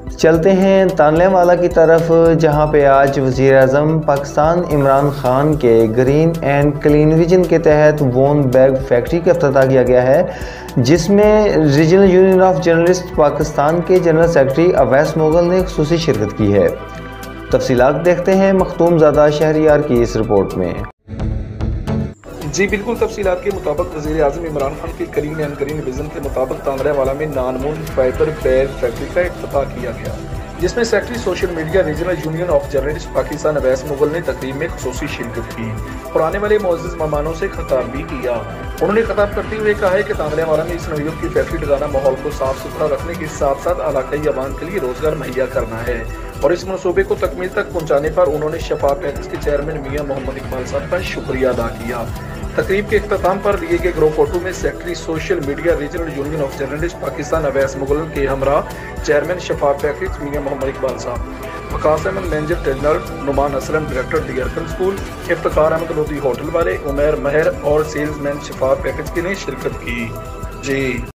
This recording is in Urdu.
چلتے ہیں تانلے والا کی طرف، جہاں پہ آج وزیر اعظم پاکستان عمران خان کے گرین اینڈ کلین ویژن کے تحت وون بیگ فیکٹری کا افتتاح کیا گیا ہے، جس میں regional union of journalist Pakistan کے جنرل سیکرٹری اویس مغل نے خصوصی شرکت کی ہے۔ تفصیلات دیکھتے ہیں مختوم زادہ شہریار کی اس رپورٹ میں۔ جی بالکل، تفصیلات کے مطابق وزیر اعظم عمران خان کے کلین اینڈ گرین ویژن کے مطابق تانلے والا میں non woven fibre bag factory کا افتتاح کیا گیا، جس میں secretary social media regional union of journalist Pakistan Awais Mughal نے تقریب میں خصوصی شرکت کی اور آنے والے معزز مہمانوں سے خطاب بھی کیا۔ انہوں نے خطاب کرتے ہوئے کہا ہے کہ تانلے والا میں اس نوعیت کی فیکٹری لگانا ماحول کو صاف ستھرا رکھنے کے ساتھ ساتھ علاقائی عوام کے لیے روزگار مہیا کرنا ہے، اور اس منصوبے کو تکمیل تک پہنچانے پر انہوں نے شفا پیکس کے چیئرمین میاں محمد اقبال صاحب کا شکریہ ادا کیا۔ تقریب کے اختتام پر لیے گئے گروپ فوٹو میں secretary social media regional union of journalist Pakistan Awais Mughal کے ہمراہ chairman Shifa packs Mian Muhammad Iqbal Sahib, Waqas Ahmed manager trainer, Noman Aslam director Dar-e-Arqam school, Iftikhar Ahmed Lodhi hotel والے، عمیر مہر اور سیلز مین شفا پیکس کے نے شرکت کی۔ جی